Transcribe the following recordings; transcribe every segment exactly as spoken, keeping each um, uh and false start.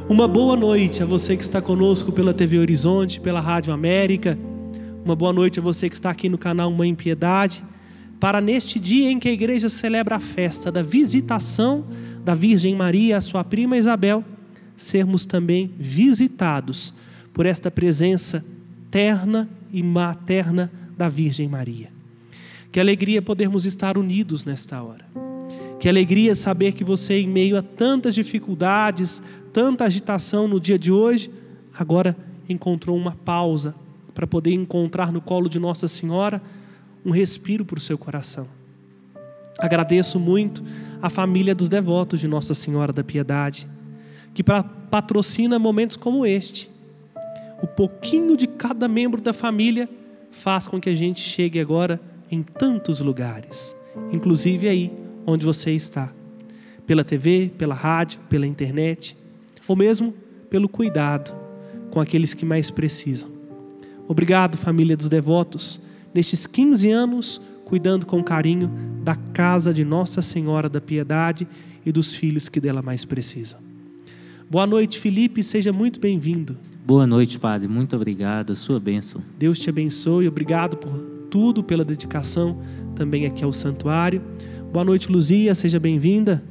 Uma boa noite a você que está conosco pela T V Horizonte, pela Rádio América. Uma boa noite a você que está aqui no canal Mãe Piedade, para neste dia em que a igreja celebra a festa da visitação da Virgem Maria, a sua prima Isabel, sermos também visitados por esta presença terna e materna da Virgem Maria. Que alegria podermos estar unidos nesta hora. Que alegria saber que você, em meio a tantas dificuldades, tanta agitação no dia de hoje, agora encontrou uma pausa para poder encontrar no colo de Nossa Senhora um respiro para o seu coração. Agradeço muito a família dos devotos de Nossa Senhora da Piedade, que patrocina momentos como este. O pouquinho de cada membro da família faz com que a gente chegue agora em tantos lugares, inclusive aí onde você está, pela T V, pela rádio, pela internet, ou mesmo pelo cuidado com aqueles que mais precisam. Obrigado, família dos devotos, nestes quinze anos, cuidando com carinho da casa de Nossa Senhora da Piedade e dos filhos que dela mais precisam. Boa noite, Felipe, seja muito bem-vindo. Boa noite, padre, muito obrigado, a sua bênção. Deus te abençoe, obrigado por tudo, pela dedicação também aqui ao santuário. Boa noite, Luzia, seja bem-vinda.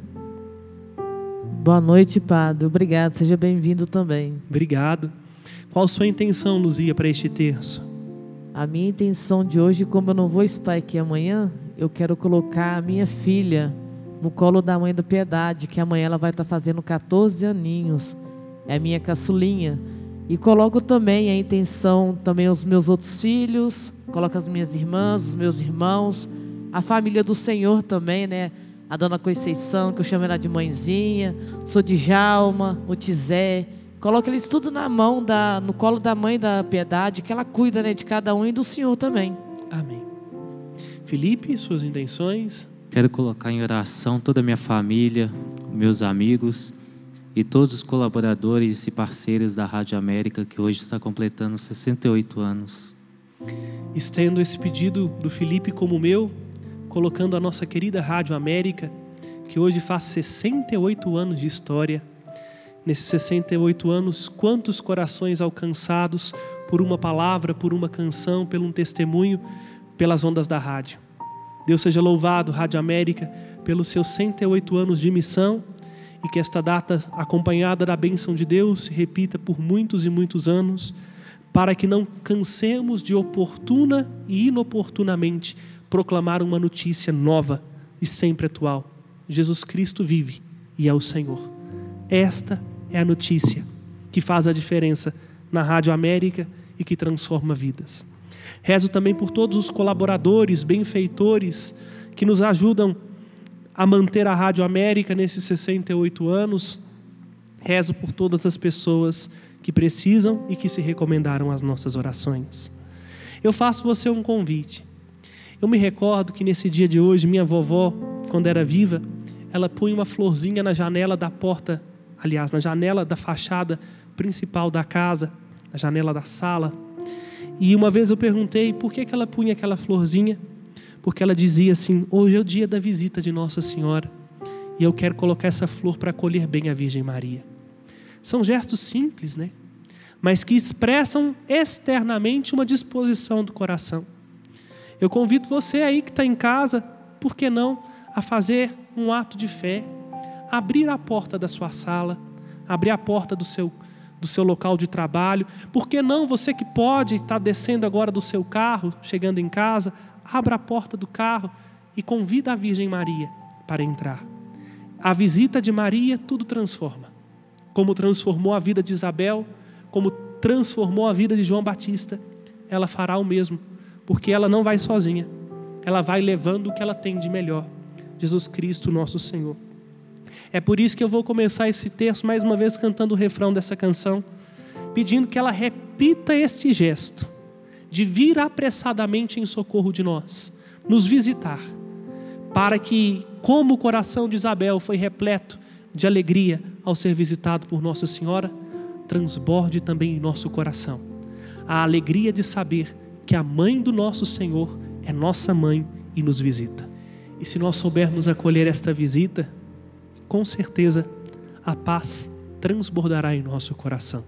Boa noite, padre, obrigado, seja bem-vindo também. Obrigado. Qual a sua intenção, Luzia, para este terço? A minha intenção de hoje, como eu não vou estar aqui amanhã, eu quero colocar a minha filha no colo da Mãe da Piedade, que amanhã ela vai estar fazendo catorze aninhos, é a minha caçulinha. E coloco também a intenção, também os meus outros filhos, coloco as minhas irmãs, os meus irmãos, a família do Senhor também, né? A dona Conceição, que eu chamo ela de mãezinha, sou de Djalma, o Tizé. Coloco eles tudo na mão, da, no colo da Mãe da Piedade, que ela cuida, né, de cada um e do Senhor também. Amém. Felipe, suas intenções? Quero colocar em oração toda a minha família, meus amigos e todos os colaboradores e parceiros da Rádio América, que hoje está completando sessenta e oito anos. Estendo esse pedido do Felipe como o meu, colocando a nossa querida Rádio América, que hoje faz sessenta e oito anos de história. Nesses sessenta e oito anos, quantos corações alcançados por uma palavra, por uma canção, por um testemunho, pelas ondas da rádio. Deus seja louvado, Rádio América, pelos seus cento e oito anos de missão, e que esta data, acompanhada da bênção de Deus, se repita por muitos e muitos anos, para que não cansemos de oportuna e inoportunamente proclamar uma notícia nova e sempre atual. Jesus Cristo vive e é o Senhor. Esta é a notícia que faz a diferença na Rádio América e que transforma vidas. Rezo também por todos os colaboradores, benfeitores, que nos ajudam a manter a Rádio América nesses sessenta e oito anos. Rezo por todas as pessoas que precisam e que se recomendaram às nossas orações. Eu faço você um convite. Eu me recordo que nesse dia de hoje, minha vovó, quando era viva, ela punha uma florzinha na janela da porta, aliás, na janela da fachada principal da casa, na janela da sala. E uma vez eu perguntei por que que ela punha aquela florzinha, porque ela dizia assim: hoje é o dia da visita de Nossa Senhora e eu quero colocar essa flor para acolher bem a Virgem Maria. São gestos simples, né? Mas que expressam externamente uma disposição do coração. Eu convido você aí que está em casa, por que não, a fazer um ato de fé, abrir a porta da sua sala, abrir a porta do seu, do seu local de trabalho. Por que não, você que pode estar descendo agora do seu carro, chegando em casa, abra a porta do carro e convida a Virgem Maria para entrar. A visita de Maria tudo transforma. Como transformou a vida de Isabel, como transformou a vida de João Batista, ela fará o mesmo, porque ela não vai sozinha, ela vai levando o que ela tem de melhor, Jesus Cristo nosso Senhor. É por isso que eu vou começar esse terço mais uma vez cantando o refrão dessa canção, pedindo que ela repita este gesto de vir apressadamente em socorro de nós, nos visitar, para que, como o coração de Isabel foi repleto de alegria ao ser visitado por Nossa Senhora, transborde também em nosso coração a alegria de saber que a mãe do nosso Senhor é nossa mãe e nos visita. E se nós soubermos acolher esta visita, com certeza a paz transbordará em nosso coração.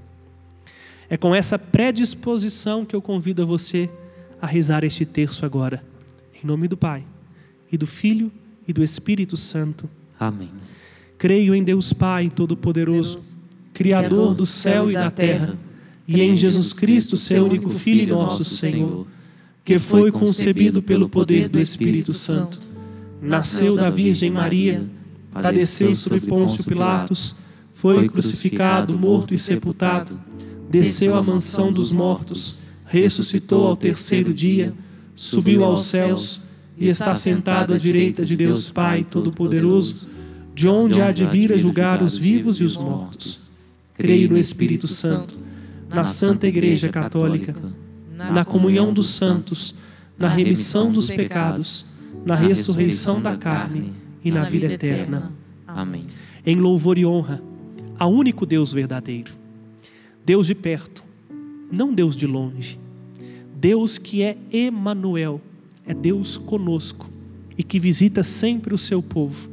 É com essa predisposição que eu convido a você a rezar este terço agora. Em nome do Pai, e do Filho, e do Espírito Santo. Amém. Creio em Deus Pai Todo-Poderoso, Criador do céu e da terra, e em Jesus Cristo, seu único Filho, nosso Senhor, que foi concebido pelo poder do Espírito Santo, nasceu da Virgem Maria, padeceu sob Pôncio Pilatos, foi crucificado, morto e sepultado, desceu à mansão dos mortos, ressuscitou ao terceiro dia, subiu aos céus e está sentado à direita de Deus Pai Todo-Poderoso, de onde há de vir a julgar os vivos e os mortos. Creio no Espírito Santo, na Santa Igreja Católica, na comunhão dos santos, na remissão dos pecados, na ressurreição da carne e na vida eterna. Amém. Em louvor e honra ao único Deus verdadeiro, Deus de perto, não Deus de longe, Deus que é Emanuel, é Deus conosco e que visita sempre o seu povo.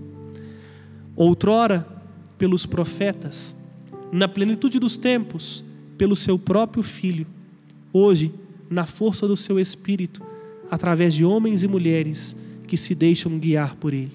Outrora, pelos profetas, na plenitude dos tempos, pelo seu próprio Filho, hoje, na força do seu Espírito, através de homens e mulheres que se deixam guiar por Ele.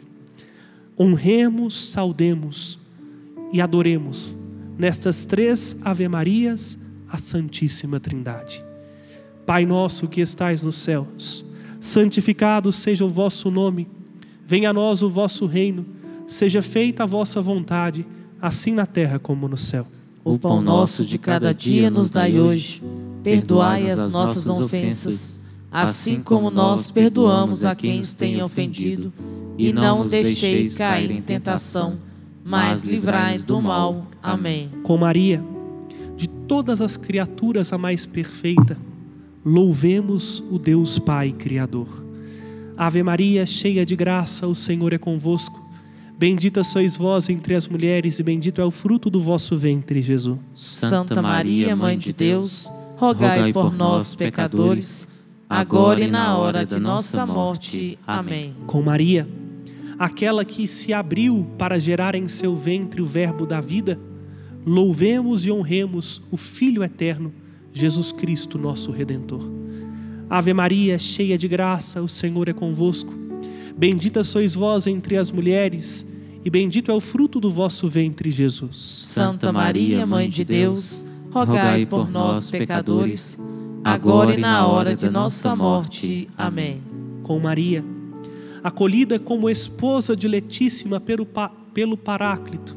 Honremos, saudemos e adoremos nestas três Ave-Marias a Santíssima Trindade. Pai nosso que estais nos céus, santificado seja o vosso nome, venha a nós o vosso reino, seja feita a vossa vontade, assim na terra como no céu. O pão nosso de cada dia nos dai hoje, perdoai as nossas ofensas, assim como nós perdoamos a quem nos tem ofendido, e não nos deixeis cair em tentação, mas livrai do mal. Amém. Com Maria, de todas as criaturas a mais perfeita, louvemos o Deus Pai Criador. Ave Maria, cheia de graça, o Senhor é convosco. Bendita sois vós entre as mulheres, e bendito é o fruto do vosso ventre, Jesus. Santa Maria, Mãe de Deus, rogai por nós, pecadores, agora e na hora de nossa morte. Amém. Com Maria, aquela que se abriu para gerar em seu ventre o verbo da vida, louvemos e honremos o Filho eterno, Jesus Cristo, nosso Redentor. Ave Maria, cheia de graça, o Senhor é convosco. Bendita sois vós entre as mulheres, e bendito é o fruto do vosso ventre, Jesus. Santa Maria, Mãe de Deus, rogai por nós, pecadores, agora e na hora de nossa morte. Amém. Com Maria, acolhida como esposa diletíssima pelo, pelo Paráclito,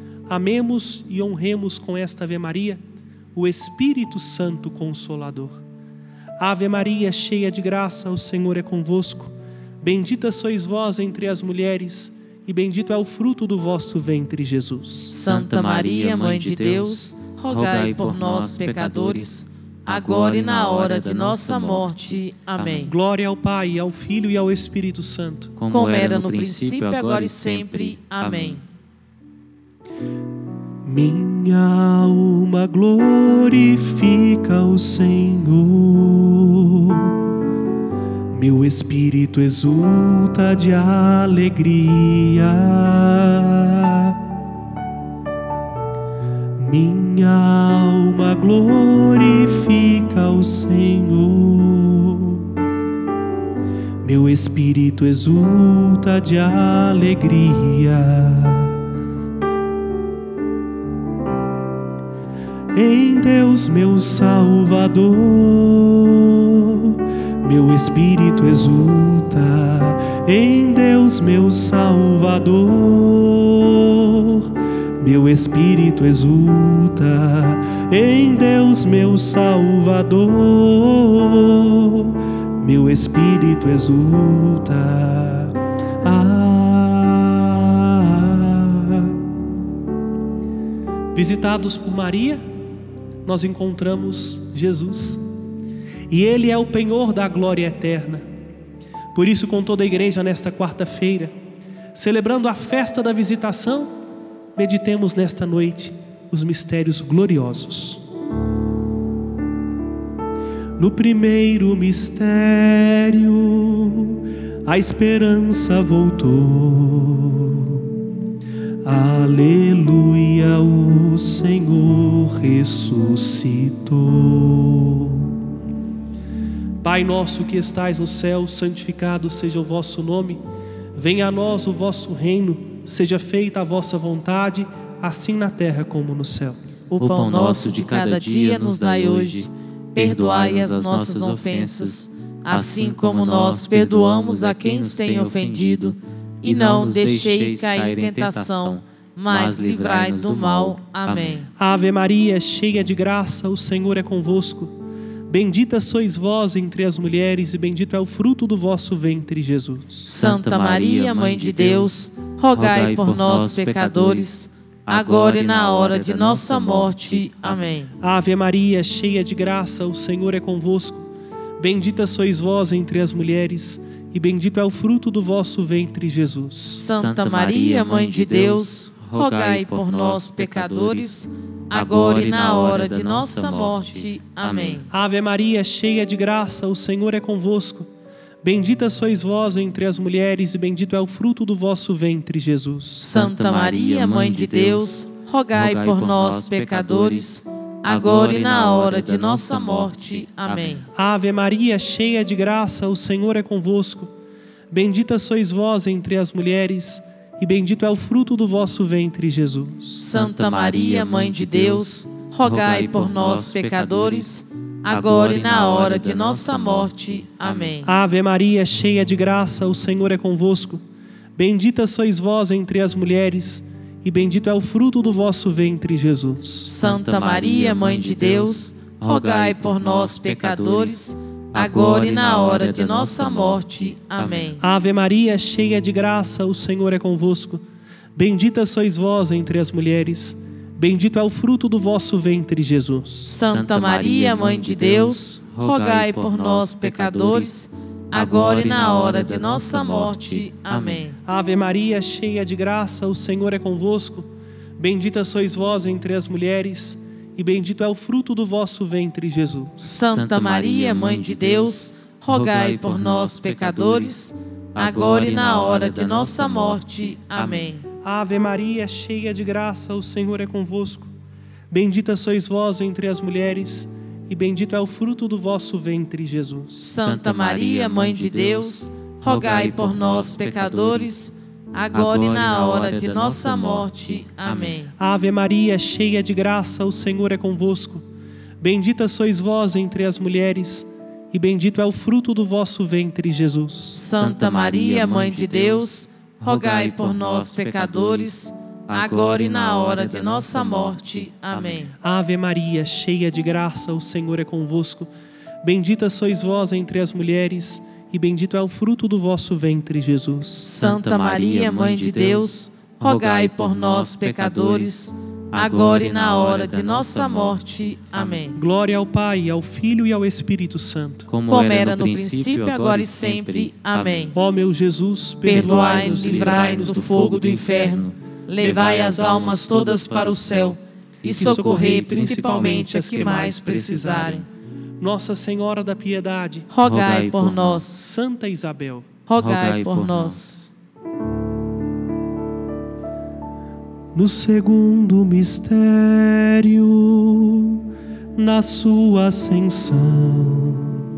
amemos e honremos com esta Ave Maria o Espírito Santo Consolador. Ave Maria, cheia de graça, o Senhor é convosco. Bendita sois vós entre as mulheres, e bendito é o fruto do vosso ventre, Jesus. Santa Maria, Mãe de Deus, rogai por nós, pecadores, agora e na hora de nossa morte. Amém. Glória ao Pai, ao Filho e ao Espírito Santo, como era no princípio, agora e sempre. Amém. Minha alma glorifica o Senhor, meu espírito exulta de alegria. Minha alma glorifica o Senhor, meu espírito exulta de alegria. Em Deus, meu Salvador, meu espírito exulta. Em Deus, meu Salvador, meu espírito exulta. Em Deus, meu Salvador, meu espírito exulta. Ah. Visitados por Maria, nós encontramos Jesus, e Ele é o penhor da glória eterna. Por isso, com toda a igreja nesta quarta-feira, celebrando a festa da visitação, meditemos nesta noite os mistérios gloriosos. No primeiro mistério, a esperança voltou, Aleluia, o Senhor ressuscitou. Pai nosso que estais no céu, santificado seja o vosso nome. Venha a nós o vosso reino, seja feita a vossa vontade, assim na terra como no céu. O pão nosso de cada dia nos dai hoje. Perdoai as nossas ofensas, assim como nós perdoamos a quem nos tem ofendido. E não nos deixeis cair em tentação, mas livrai do mal. Amém. Ave Maria, cheia de graça, o Senhor é convosco. Bendita sois vós entre as mulheres, e bendito é o fruto do vosso ventre, Jesus. Santa Maria, Mãe de Deus, rogai por nós, pecadores, agora e na hora de nossa morte. Amém. Ave Maria, cheia de graça, o Senhor é convosco. Bendita sois vós entre as mulheres, e bendito é o fruto do vosso ventre, Jesus. Santa Maria, Mãe de Deus, rogai por nós, pecadores, agora e na hora de nossa morte. Amém. Ave Maria, cheia de graça, o Senhor é convosco. Bendita sois vós entre as mulheres, e bendito é o fruto do vosso ventre, Jesus. Santa Maria, Mãe de Deus, rogai por nós, pecadores, agora e na hora de nossa morte. Amém. Ave Maria, cheia de graça, o Senhor é convosco. Bendita sois vós entre as mulheres, e bendito é o fruto do vosso ventre, Jesus. Santa Maria, Mãe de Deus, rogai por nós, pecadores, agora e na hora de nossa morte. Amém. Ave Maria, cheia de graça, o Senhor é convosco. Bendita sois vós entre as mulheres, e bendito é o fruto do vosso ventre, Jesus. Santa Maria, Mãe de Deus, rogai por nós, pecadores, agora e na hora de nossa morte. Amém. Ave Maria, cheia de graça, o Senhor é convosco. Bendita sois vós entre as mulheres, bendito é o fruto do vosso ventre, Jesus. Santa Maria, Mãe de Deus, rogai por nós, pecadores, agora e na hora de nossa morte. Amém. Ave Maria, cheia de graça, o Senhor é convosco. Bendita sois vós entre as mulheres, e bendito é o fruto do vosso ventre, Jesus. Santa Maria, Mãe de Deus, rogai por nós, pecadores, agora e na hora de nossa morte. Amém. Ave Maria, cheia de graça, o Senhor é convosco. Bendita sois vós entre as mulheres, e bendito é o fruto do vosso ventre, Jesus. Santa Maria, Mãe de Deus, rogai por nós, pecadores, agora e na hora de nossa morte. Amém. Ave Maria, cheia de graça, o Senhor é convosco. Bendita sois vós entre as mulheres, e bendito é o fruto do vosso ventre, Jesus. Santa Maria, Mãe de Deus, rogai por nós, pecadores, agora e na hora de nossa morte. Amém. Ave Maria, cheia de graça, o Senhor é convosco. Bendita sois vós entre as mulheres, e bendito é o fruto do vosso ventre, Jesus. Santa Maria, Mãe de Deus, rogai por nós, pecadores, agora e na hora de nossa morte. Amém. Glória ao Pai, ao Filho e ao Espírito Santo, como era no princípio, agora e sempre. Amém. Ó meu Jesus, perdoai-nos, livrai-nos do fogo do inferno, levai as almas todas para o céu, e socorrei principalmente as que mais precisarem. Nossa Senhora da Piedade, rogai por nós. Santa Isabel, rogai por nós. No segundo mistério, na sua ascensão,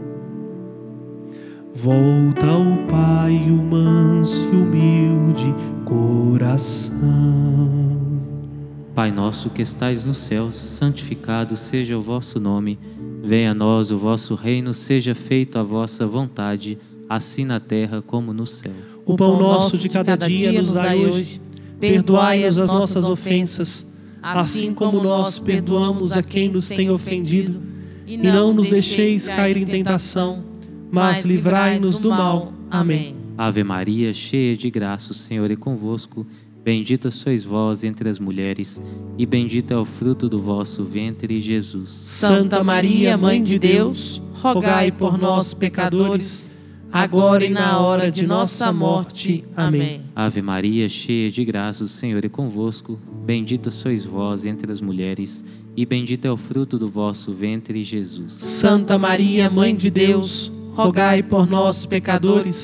volta ao Pai o manso e humilde coração. Pai nosso que estais nos céus, santificado seja o vosso nome. Venha a nós o vosso reino, seja feita a vossa vontade, assim na terra como no céu. O pão nosso de cada dia nos dai hoje. Perdoai-nos as nossas ofensas, assim como nós perdoamos a quem nos tem ofendido. E não nos deixeis cair em tentação, mas livrai-nos do mal. Amém. Ave Maria, cheia de graça, o Senhor é convosco. Bendita sois vós entre as mulheres, e bendito é o fruto do vosso ventre, Jesus. Santa Maria, Mãe de Deus, rogai por nós, pecadores, agora e na hora de nossa morte. Amém. Ave Maria, cheia de graça, o Senhor é convosco. Bendita sois vós entre as mulheres, e bendito é o fruto do vosso ventre, Jesus. Santa Maria, Mãe de Deus, rogai por nós, pecadores,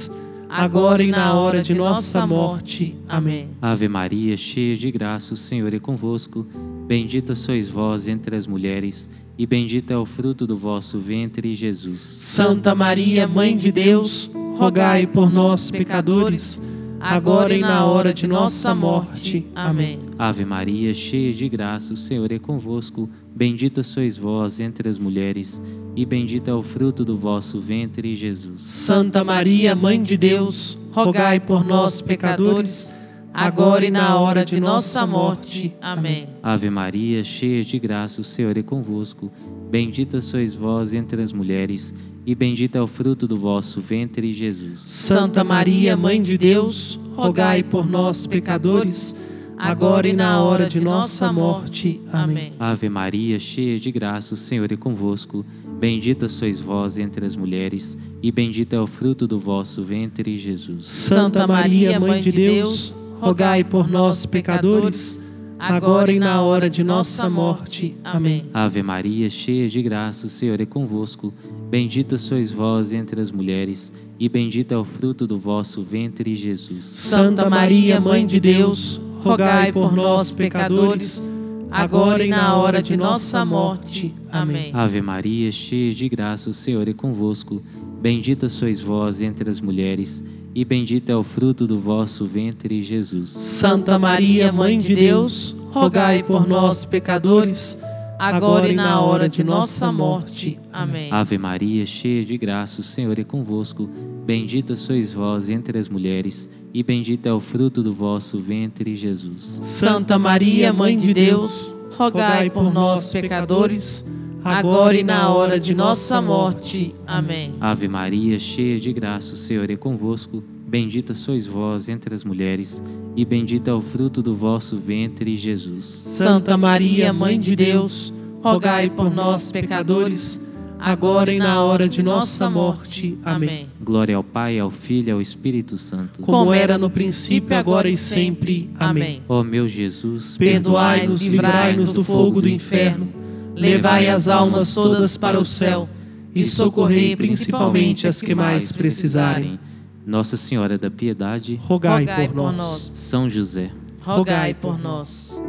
agora e na hora de nossa morte. Amém. Ave Maria, cheia de graça, o Senhor é convosco. Bendita sois vós entre as mulheres, e bendito é o fruto do vosso ventre, Jesus. Santa Maria, Mãe de Deus, rogai por nós, pecadores, agora e na hora de nossa morte. Amém. Ave Maria, cheia de graça, o Senhor é convosco. Bendita sois vós entre as mulheres, e bendito é o fruto do vosso ventre, Jesus. Santa Maria, Mãe de Deus, rogai por nós, pecadores, agora e na hora de nossa morte. Amém. Ave Maria, cheia de graça, o Senhor é convosco. Bendita sois vós entre as mulheres, e bendito é o fruto do vosso ventre, Jesus. Santa Maria, Mãe de Deus, rogai por nós, pecadores, agora e na hora de nossa morte. Amém. Ave Maria, cheia de graça, o Senhor é convosco. Bendita sois vós entre as mulheres, e bendito é o fruto do vosso ventre, Jesus. Santa Maria, Mãe de Deus, rogai por nós, pecadores, agora e na hora de nossa morte. Amém. Ave Maria, cheia de graça, o Senhor é convosco. Bendita sois vós entre as mulheres, e bendito é o fruto do vosso ventre, Jesus. Santa Maria, Mãe de Deus, rogai por nós, pecadores, agora e na hora de nossa morte. Amém. Ave Maria, cheia de graça, o Senhor é convosco. Bendita sois vós entre as mulheres, e bendito é o fruto do vosso ventre, Jesus. Santa Maria, Mãe de Deus, rogai por nós, pecadores, agora e na hora de nossa morte. Amém. Ave Maria, cheia de graça, o Senhor é convosco. Bendita sois vós entre as mulheres, e bendito é o fruto do vosso ventre, Jesus. Santa Maria, Mãe de Deus, rogai por nós, pecadores, agora e na hora de nossa morte. Amém. Ave Maria, cheia de graça, o Senhor é convosco. Bendita sois vós entre as mulheres, e bendito é o fruto do vosso ventre, Jesus. Santa Maria, Mãe de Deus, rogai por nós, pecadores, agora e na hora de nossa morte. Amém. Glória ao Pai, ao Filho e ao Espírito Santo, como era no princípio, agora e sempre. Amém. Ó meu Jesus, perdoai-nos e livrai-nos do fogo do inferno, levai as almas todas para o céu, e socorrei principalmente as que mais precisarem. Nossa Senhora da Piedade, rogai, rogai por, por nós. nós. São José, rogai por nós.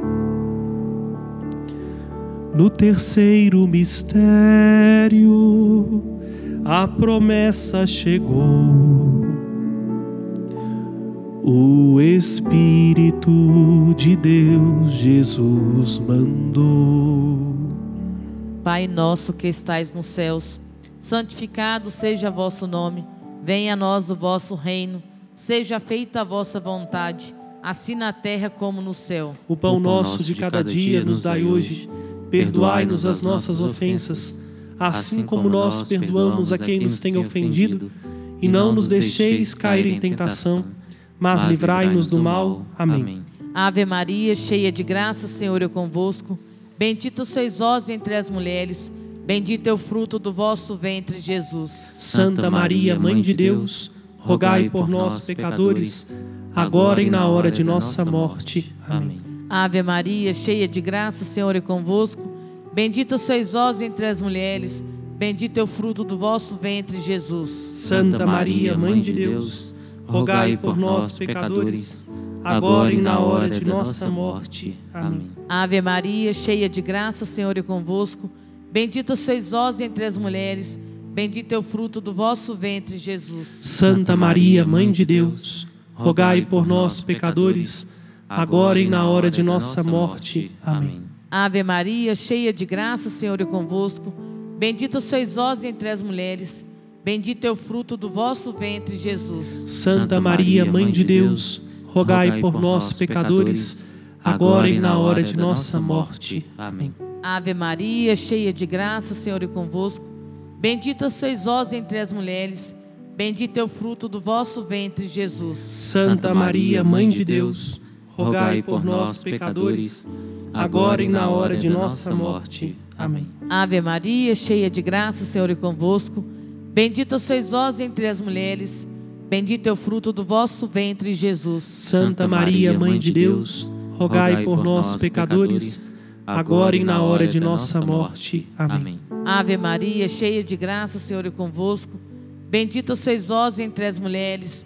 No terceiro mistério, a promessa chegou. O Espírito de Deus Jesus mandou. Pai nosso que estais nos céus, santificado seja vosso nome. Venha a nós o vosso reino, seja feita a vossa vontade, assim na terra como no céu. O pão, o pão nosso de cada dia nos dai hoje. Perdoai-nos as nossas ofensas, assim como nós perdoamos a quem nos tem ofendido. E não nos deixeis cair em tentação, mas livrai-nos do mal. Amém. Ave Maria, cheia de graça, o Senhor é convosco. Bendita sois vós entre as mulheres, bendito é o fruto do vosso ventre, Jesus. Santa Maria, Mãe de Deus, rogai por nós, pecadores, agora e na hora de nossa morte. Amém. Ave Maria, cheia de graça, o Senhor é convosco. Bendita sois vós entre as mulheres, bendito é o fruto do vosso ventre, Jesus. Santa Maria, Mãe de Deus, rogai por nós, pecadores, agora e na hora de nossa morte. Amém. Ave Maria, cheia de graça, o Senhor é convosco. Bendita sois vós entre as mulheres, bendito é o fruto do vosso ventre, Jesus. Santa Maria, Mãe de Deus, rogai por nós, pecadores, agora e na hora de nossa morte. Amém. Ave Maria, cheia de graça, o Senhor é convosco. Bendita sois vós entre as mulheres, bendito é o fruto do vosso ventre, Jesus. Santa Maria, Mãe de Deus, rogai por nós, pecadores, agora e na hora de nossa morte. Amém. Ave Maria, cheia de graça, o Senhor é convosco. Bendita sois vós entre as mulheres, bendito é o fruto do vosso ventre, Jesus. Santa Maria, Mãe de Deus, rogai por nós, pecadores, agora e na hora de nossa morte. Amém. Ave Maria, cheia de graça, o Senhor é convosco. Bendita sois vós entre as mulheres, bendito é o fruto do vosso ventre, Jesus. Santa Maria, Mãe de Deus, rogai por nós, pecadores, agora e na hora de nossa morte. Amém. Ave Maria, cheia de graça, o Senhor é convosco. Bendita sois vós entre as mulheres,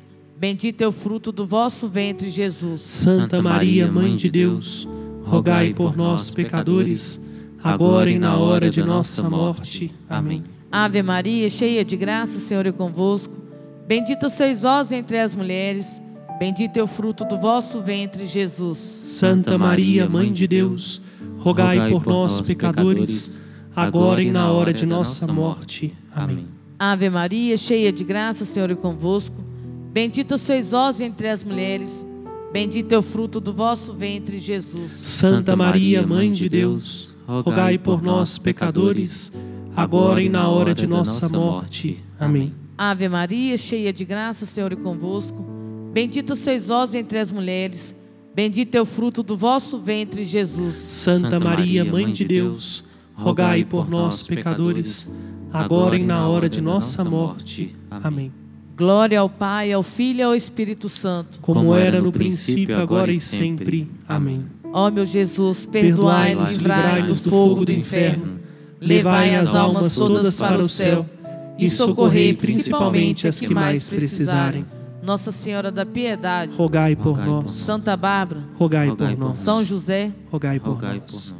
bendito é o fruto do vosso ventre, Jesus. Santa Maria, Mãe de Deus, rogai por nós, pecadores, agora e na hora de nossa morte. Amém. Ave Maria, cheia de graça, o Senhor é convosco. Bendita sois vós entre as mulheres, bendito é o fruto do vosso ventre, Jesus. Santa Maria, Mãe de Deus, rogai por nós, pecadores, agora e na hora de nossa morte. Amém. Ave Maria, cheia de graça, o Senhor é convosco. Bendita sois vós entre as mulheres, bendito é o fruto do vosso ventre, Jesus. Santa Maria, Mãe de Deus, rogai por nós, pecadores, agora e na hora de nossa morte. Amém. Ave Maria, cheia de graça, o Senhor é convosco. Bendita sois vós entre as mulheres, bendito é o fruto do vosso ventre, Jesus. Santa Maria, Mãe de Deus, rogai por nós, pecadores, agora e na hora de nossa morte. Amém. Glória ao Pai, ao Filho e ao Espírito Santo, como era no princípio, agora e sempre. Amém. Ó meu Jesus, perdoai-nos, livrai-nos do fogo do inferno, levai as almas todas para o céu e socorrei principalmente as que mais precisarem. Nossa Senhora da Piedade, rogai por nós. Santa Bárbara, rogai por nós. São José, rogai por nós.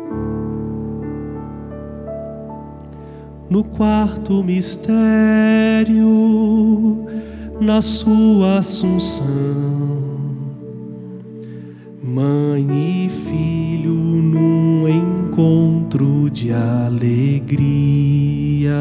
No quarto mistério, na sua assunção, mãe e filho num encontro de alegria.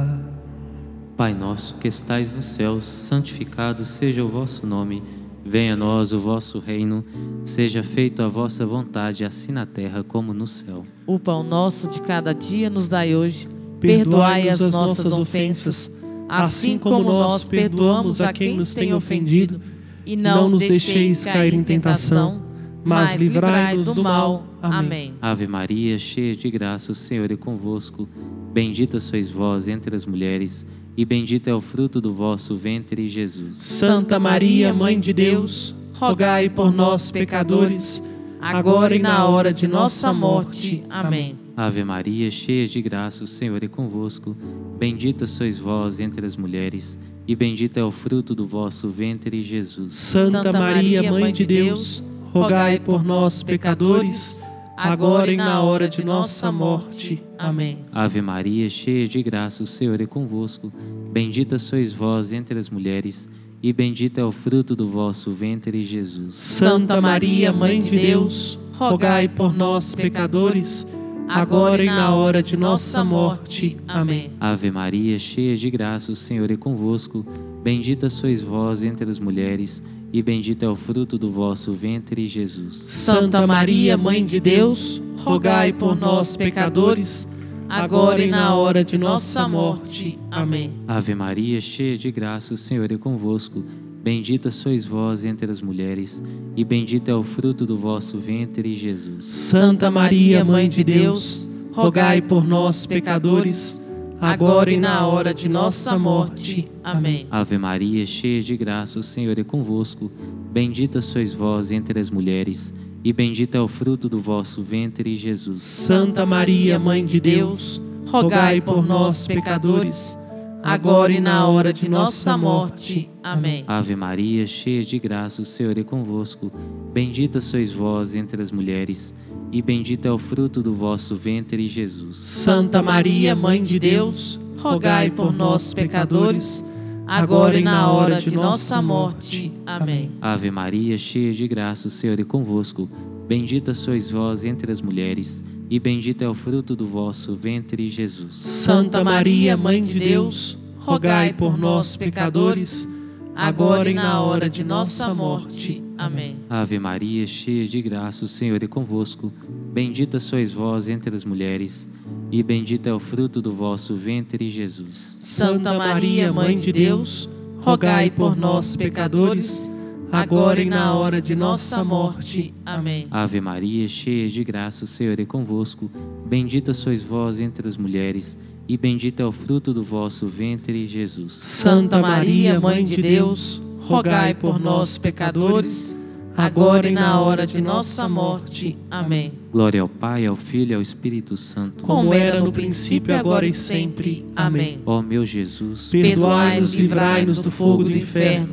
Pai nosso que estais nos céus, santificado seja o vosso nome. Venha a nós o vosso reino, seja feita a vossa vontade, assim na terra como no céu. O pão nosso de cada dia nos dai hoje. Perdoai as nossas ofensas, assim como nós perdoamos a quem nos tem ofendido. E não nos deixeis cair em tentação, mas livrai-nos do mal. Amém. Ave Maria, cheia de graça, o Senhor é convosco. Bendita sois vós entre as mulheres, e bendito é o fruto do vosso ventre, Jesus. Santa Maria, Mãe de Deus, rogai por nós, pecadores, agora e na hora de nossa morte. Amém. Ave Maria, cheia de graça, o Senhor é convosco. Bendita sois vós entre as mulheres, e bendito é o fruto do vosso ventre, Jesus. Santa Maria, Mãe de Deus, rogai por nós, pecadores, agora e na hora de nossa morte. Amém. Ave Maria, cheia de graça, o Senhor é convosco. Bendita sois vós entre as mulheres, e bendito é o fruto do vosso ventre, Jesus. Santa Maria, Mãe de Deus, rogai por nós, pecadores, agora e na hora de nossa morte. Amém. Ave Maria, cheia de graça, o Senhor é convosco. Bendita sois vós entre as mulheres, e bendito é o fruto do vosso ventre, Jesus. Santa Maria, Mãe de Deus, rogai por nós, pecadores, agora e na hora de nossa morte. Amém. Ave Maria, cheia de graça, o Senhor é convosco. Bendita sois vós entre as mulheres, e bendito é o fruto do vosso ventre, Jesus. Santa Maria, Mãe de Deus, rogai por nós, pecadores, agora e na hora de nossa morte. Amém. Ave Maria, cheia de graça, o Senhor é convosco. Bendita sois vós entre as mulheres, e bendito é o fruto do vosso ventre, Jesus. Santa Maria, Mãe de Deus, rogai por nós, pecadores, agora e na hora de nossa morte. Amém. Ave Maria, cheia de graça, o Senhor é convosco. Bendita sois vós entre as mulheres, e bendito é o fruto do vosso ventre, Jesus. Santa Maria, Mãe de Deus, rogai por nós, pecadores, agora e na hora de nossa morte. Amém. Ave Maria, cheia de graça, o Senhor é convosco. Bendita sois vós entre as mulheres, e bendito é o fruto do vosso ventre, Jesus. Santa Maria, Mãe de Deus, rogai por nós, pecadores, agora e na hora de nossa morte. Amém. Ave Maria, cheia de graça, o Senhor é convosco. Bendita sois vós entre as mulheres, e bendito é o fruto do vosso ventre, Jesus. Santa Maria, Mãe de Deus, rogai por nós, pecadores, agora e na hora de nossa morte. Amém. Ave Maria, cheia de graça, o Senhor é convosco. Bendita sois vós entre as mulheres, e bendito é o fruto do vosso ventre, Jesus. Santa Maria, Mãe de Deus, rogai por nós, pecadores, agora e na hora de nossa morte. Amém. Glória ao Pai, ao Filho e ao Espírito Santo, como era no princípio, agora e sempre. Amém. Ó meu Jesus, perdoai-nos, livrai-nos do fogo do inferno,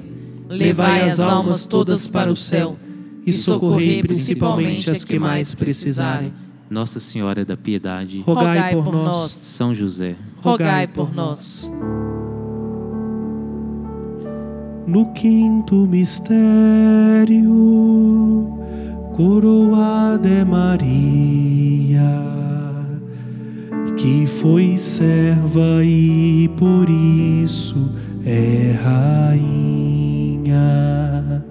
levai as almas todas para o céu e socorrei principalmente as que mais precisarem. Nossa Senhora da Piedade, rogai por nós. São José, rogai por nós. No quinto mistério, coroada é Maria, que foi serva e por isso é rainha.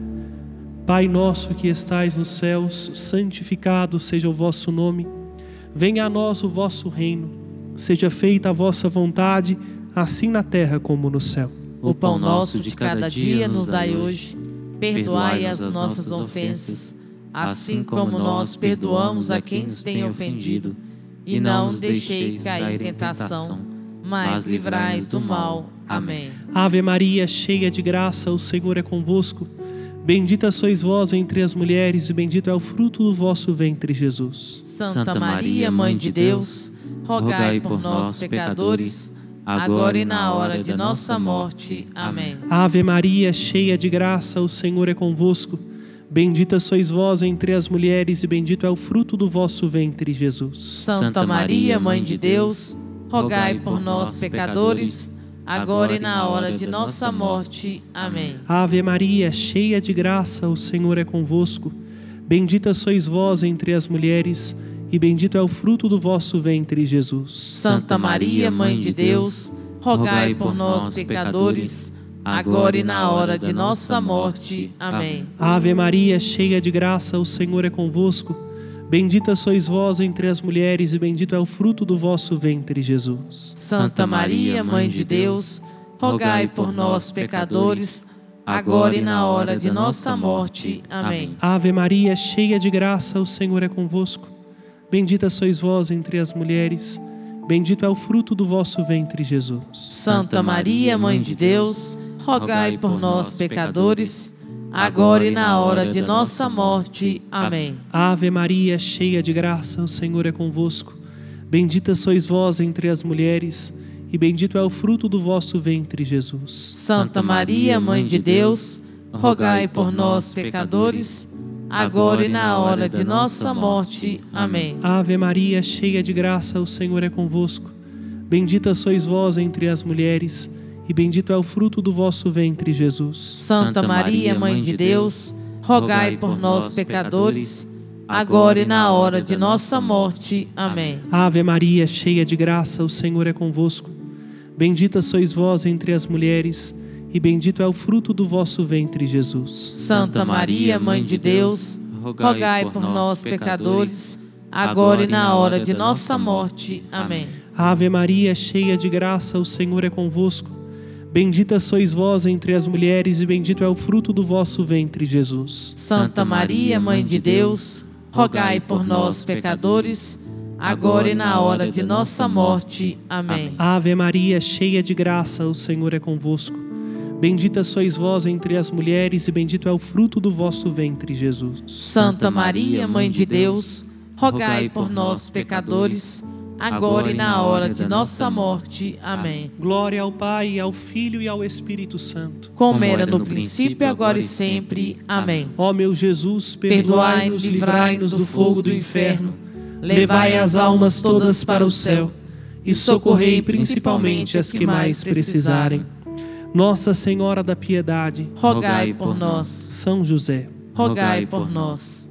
Pai nosso que estais nos céus, santificado seja o vosso nome. Venha a nós o vosso reino. Seja feita a vossa vontade, assim na terra como no céu. O pão nosso de cada dia nos dai hoje. Perdoai as nossas ofensas, assim como nós perdoamos a quem nos tem ofendido. E não nos deixeis cair em tentação, mas livrai-nos do mal. Amém. Ave Maria, cheia de graça, o Senhor é convosco. Bendita sois vós entre as mulheres, e bendito é o fruto do vosso ventre, Jesus. Santa Maria, Mãe de Deus, rogai por nós, pecadores, agora e na hora de nossa morte. Amém. Ave Maria, cheia de graça, o Senhor é convosco. Bendita sois vós entre as mulheres, e bendito é o fruto do vosso ventre, Jesus. Santa Maria, Mãe de Deus, rogai por nós, pecadores, agora e na hora de nossa morte. Amém. Ave Maria, cheia de graça, o Senhor é convosco. Bendita sois vós entre as mulheres, e bendito é o fruto do vosso ventre, Jesus. Santa Maria, Mãe de Deus, rogai por nós, pecadores, agora e na hora de nossa morte. Amém. Ave Maria, cheia de graça, o Senhor é convosco. Bendita sois vós entre as mulheres, e bendito é o fruto do vosso ventre, Jesus. Santa Maria, Mãe de Deus, rogai por nós, pecadores, agora e na hora de nossa morte. Amém. Ave Maria, cheia de graça, o Senhor é convosco. Bendita sois vós entre as mulheres, bendito é o fruto do vosso ventre, Jesus. Santa Maria, Mãe de Deus, rogai por nós, pecadores, agora e na hora de nossa morte. Amém. Ave Maria, cheia de graça, o Senhor é convosco. Bendita sois vós entre as mulheres, e bendito é o fruto do vosso ventre, Jesus. Santa Maria, Mãe de Deus, rogai por nós, pecadores, agora e na hora de nossa morte. Amém. Ave Maria, cheia de graça, o Senhor é convosco. Bendita sois vós entre as mulheres, e bendito é o fruto do vosso ventre, Jesus. Santa Maria, Mãe de Deus, rogai por nós, pecadores, agora e na hora de nossa morte. Amém. Ave Maria, cheia de graça, o Senhor é convosco. Bendita sois vós entre as mulheres, e bendito é o fruto do vosso ventre, Jesus. Santa Maria, Mãe de Deus, rogai por nós, pecadores, agora e na hora de nossa morte. Amém. Ave Maria, cheia de graça, o Senhor é convosco. Bendita sois vós entre as mulheres, e bendito é o fruto do vosso ventre, Jesus. Santa Maria, Mãe de Deus, rogai por nós, pecadores, agora e na hora de nossa morte. Amém. Ave Maria, cheia de graça, o Senhor é convosco. Bendita sois vós entre as mulheres, e bendito é o fruto do vosso ventre, Jesus. Santa Maria, Mãe de Deus, rogai por nós, pecadores, agora e na hora de nossa morte. Amém. Glória ao Pai, ao Filho e ao Espírito Santo, como era no princípio, agora e sempre. Amém. Ó meu Jesus, perdoai-nos, livrai-nos do fogo do inferno, levai as almas todas para o céu e socorrei principalmente as que mais precisarem. Nossa Senhora da Piedade, rogai por nós. São José, rogai por nós.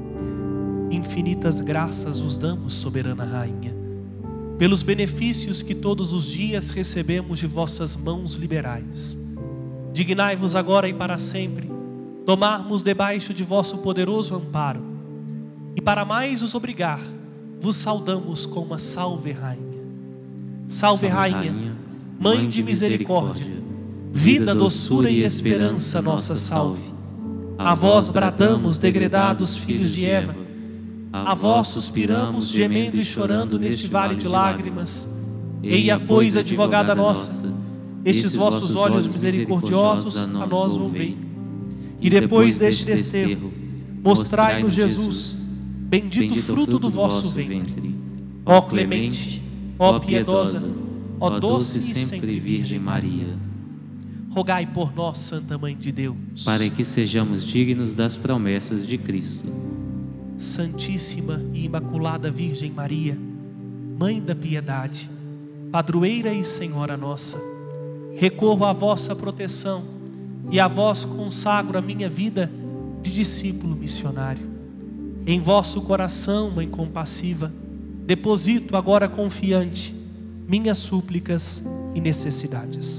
Infinitas graças vos damos, soberana Rainha, pelos benefícios que todos os dias recebemos de vossas mãos liberais. Dignai-vos agora e para sempre tomarmos debaixo de vosso poderoso amparo, e para mais os obrigar, vos saudamos com uma salve, Rainha. Salve, Rainha, Mãe de misericórdia, vida, doçura e esperança, nossa salve. A vós bradamos, degredados filhos de Eva, a vós suspiramos, gemendo e chorando neste vale de lágrimas. Eia, pois, advogada nossa, estes vossos olhos misericordiosos a nós volvei. E depois deste desterro, mostrai-nos Jesus, bendito fruto do vosso ventre. Ó clemente, ó piedosa, ó doce e sempre Virgem Maria, rogai por nós, Santa Mãe de Deus, para que sejamos dignos das promessas de Cristo. Santíssima e Imaculada Virgem Maria, Mãe da Piedade, Padroeira e Senhora nossa, recorro à vossa proteção e a vós consagro a minha vida de discípulo missionário. Em vosso coração, Mãe compassiva, deposito agora confiante minhas súplicas e necessidades.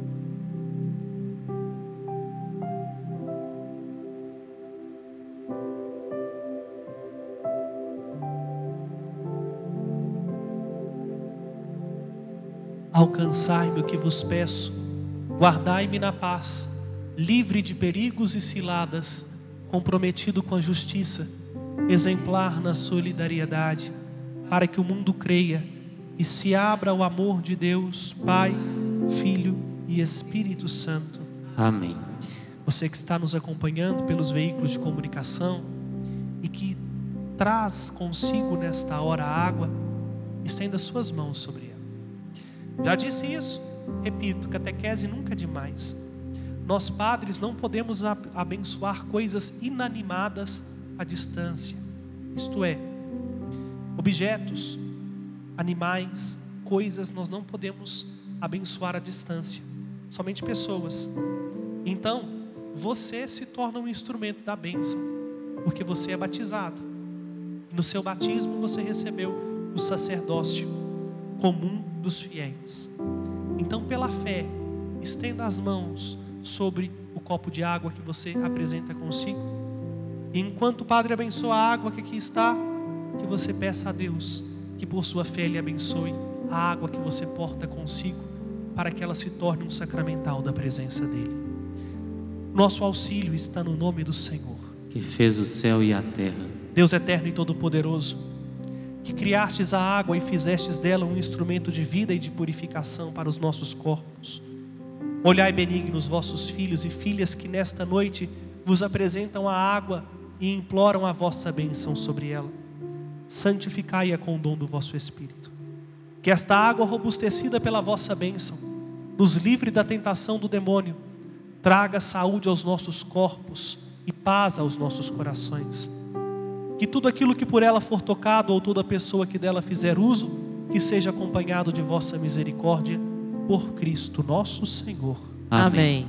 Alcançai-me o que vos peço, guardai-me na paz, livre de perigos e ciladas, comprometido com a justiça, exemplar na solidariedade, para que o mundo creia e se abra ao amor de Deus, Pai, Filho e Espírito Santo. Amém. Você que está nos acompanhando pelos veículos de comunicação e que traz consigo nesta hora a água, estenda suas mãos sobre ela. Já disse isso, repito, catequese nunca é demais. Nós padres não podemos abençoar coisas inanimadas à distância, isto é, objetos, animais, coisas nós não podemos abençoar à distância, somente pessoas. Então, você se torna um instrumento da bênção, porque você é batizado. No seu batismo você recebeu o sacerdócio comum dos fiéis. Então, pela fé, estenda as mãos sobre o copo de água que você apresenta consigo. E enquanto o Padre abençoa a água que aqui está, que você peça a Deus que por sua fé Ele abençoe a água que você porta consigo, para que ela se torne um sacramental da presença dEle. Nosso auxílio está no nome do Senhor, que fez o céu e a terra. Deus eterno e todo-poderoso, que criastes a água e fizestes dela um instrumento de vida e de purificação para os nossos corpos. Olhai benignos vossos filhos e filhas que nesta noite vos apresentam a água e imploram a vossa bênção sobre ela. Santificai-a com o dom do vosso Espírito. Que esta água robustecida pela vossa bênção nos livre da tentação do demônio, traga saúde aos nossos corpos e paz aos nossos corações. Que tudo aquilo que por ela for tocado, ou toda pessoa que dela fizer uso, que seja acompanhado de vossa misericórdia, por Cristo nosso Senhor. Amém.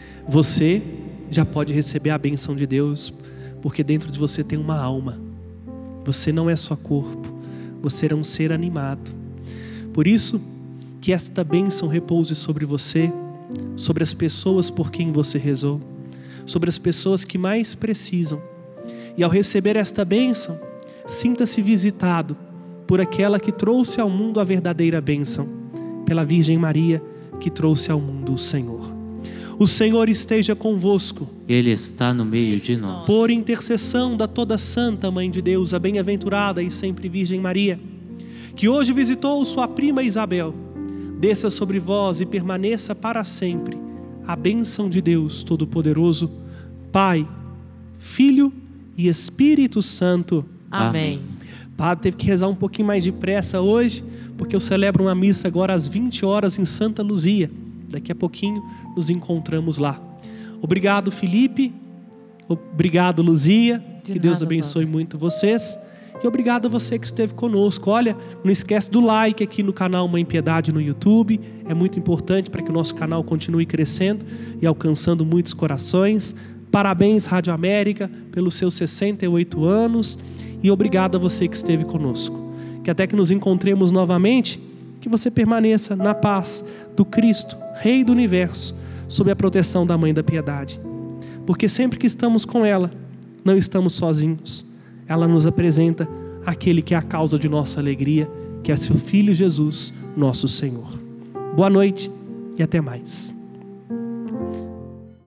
Você já pode receber a bênção de Deus, porque dentro de você tem uma alma. Você não é só corpo, você é um ser animado. Por isso, que esta bênção repouse sobre você, sobre as pessoas por quem você rezou, sobre as pessoas que mais precisam. E ao receber esta bênção, sinta-se visitado por aquela que trouxe ao mundo a verdadeira bênção, pela Virgem Maria que trouxe ao mundo o Senhor. O Senhor esteja convosco. Ele está no meio de nós. Por intercessão da toda santa Mãe de Deus, a bem-aventurada e sempre Virgem Maria, que hoje visitou sua prima Isabel, desça sobre vós e permaneça para sempre a bênção de Deus Todo-Poderoso, Pai, Filho e Espírito Santo. Amém. Padre teve que rezar um pouquinho mais depressa hoje, porque eu celebro uma missa agora às vinte horas em Santa Luzia. Daqui a pouquinho nos encontramos lá. Obrigado, Felipe. Obrigado, Luzia. De que Deus nada, abençoe Padre. muito vocês. E obrigado a você que esteve conosco. Olha, não esquece do like aqui no canal Mãe Piedade no YouTube. É muito importante para que o nosso canal continue crescendo e alcançando muitos corações. Parabéns, Rádio América, pelos seus sessenta e oito anos. E obrigado a você que esteve conosco. Que até que nos encontremos novamente, que você permaneça na paz do Cristo, Rei do Universo, sob a proteção da Mãe da Piedade. Porque sempre que estamos com ela, não estamos sozinhos. Ela nos apresenta aquele que é a causa de nossa alegria, que é seu Filho Jesus, nosso Senhor. Boa noite e até mais.